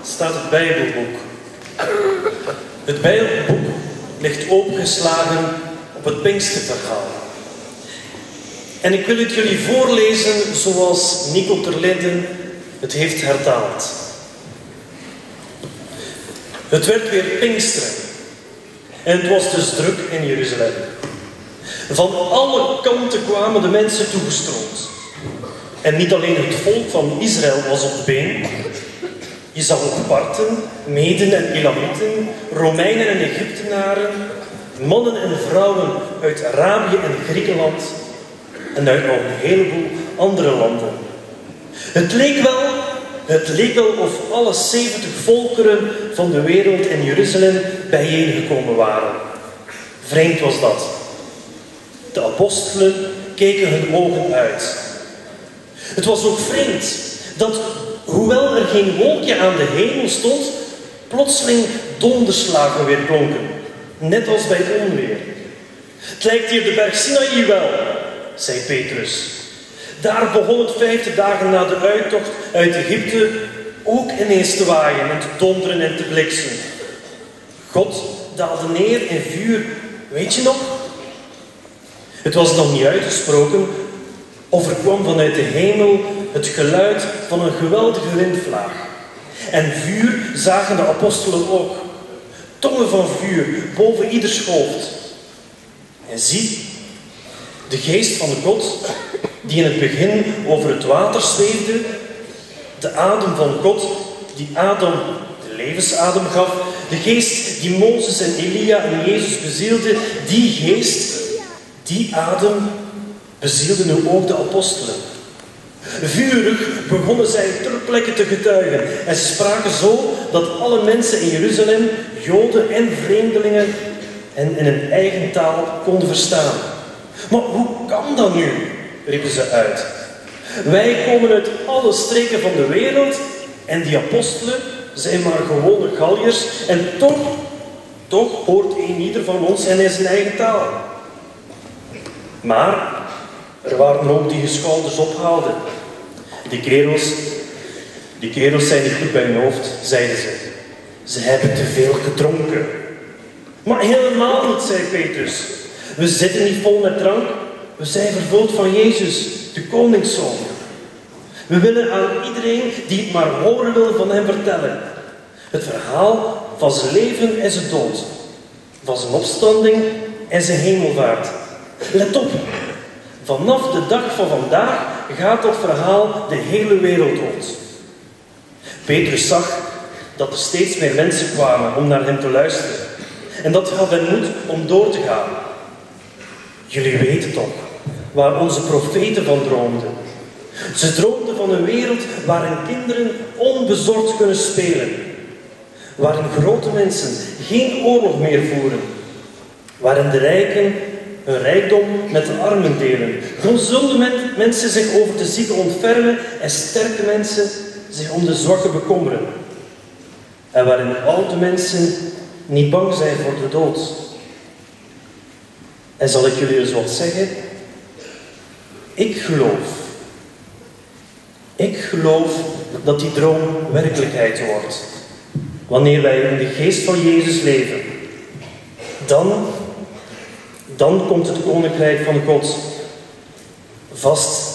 staat het Bijbelboek. Het Bijbelboek ligt opengeslagen op het Pinksterverhaal. En ik wil het jullie voorlezen zoals Nico ter Linden het heeft hertaald. Het werd weer Pinksteren. En het was dus druk in Jeruzalem. Van alle kanten kwamen de mensen toegestroomd. En niet alleen het volk van Israël was op de been. Je zag ook Parten, Meden en Elamieten, Romeinen en Egyptenaren, mannen en vrouwen uit Arabië en Griekenland en uit nog een heleboel andere landen. Het leek wel of alle 70 volkeren van de wereld in Jeruzalem bijeengekomen waren. Vreemd was dat. De apostelen keken hun ogen uit. Het was ook vreemd dat, hoewel er geen wolkje aan de hemel stond, plotseling donderslagen weer klonken, net als bij onweer. Het lijkt hier de berg Sinaï wel, zei Petrus. Daar begon het 50 dagen na de uittocht uit Egypte ook ineens te waaien en te donderen en te bliksemen. God daalde neer in vuur, weet je nog? Het was nog niet uitgesproken of er kwam vanuit de hemel het geluid van een geweldige windvlaag. En vuur zagen de apostelen ook. Tongen van vuur boven ieders hoofd. En zie, de geest van God, die in het begin over het water zweefde, de adem van God, die Adam de levensadem gaf, de geest die Mozes en Elia en Jezus bezielde, die geest, die adem, bezielde nu ook de apostelen. Vurig begonnen zij ter plekke te getuigen en ze spraken zo dat alle mensen in Jeruzalem, Joden en vreemdelingen, hen in hun eigen taal konden verstaan. Maar hoe kan dat nu? Riepen ze uit. Wij komen uit alle streken van de wereld en die apostelen zijn maar gewone Galliërs en toch hoort een ieder van ons hen in zijn eigen taal. Maar er waren ook die hun schouders ophaalden. Die kerels zijn niet goed bij hun hoofd, zeiden ze. Ze hebben te veel gedronken. Maar helemaal niet, zei Petrus. We zitten niet vol met drank. We zijn vervuld van Jezus, de koningszoon. We willen aan iedereen die het maar horen wil van hem vertellen. Het verhaal van zijn leven en zijn dood. Van zijn opstanding en zijn hemelvaart. Let op. Vanaf de dag van vandaag gaat dat verhaal de hele wereld rond. Petrus zag dat er steeds meer mensen kwamen om naar hem te luisteren. En dat gaf hen moed om door te gaan. Jullie weten toch waar onze profeten van droomden. Ze droomden van een wereld waarin kinderen onbezorgd kunnen spelen. Waarin grote mensen geen oorlog meer voeren. Waarin de rijken hun rijkdom met de armen delen. Gezonde mensen zich over de zieken ontfermen en sterke mensen zich om de zwakken bekommeren. En waarin oude mensen niet bang zijn voor de dood. En zal ik jullie eens wat zeggen? Ik geloof dat die droom werkelijkheid wordt. Wanneer wij in de geest van Jezus leven. Dan komt het koninkrijk van God vast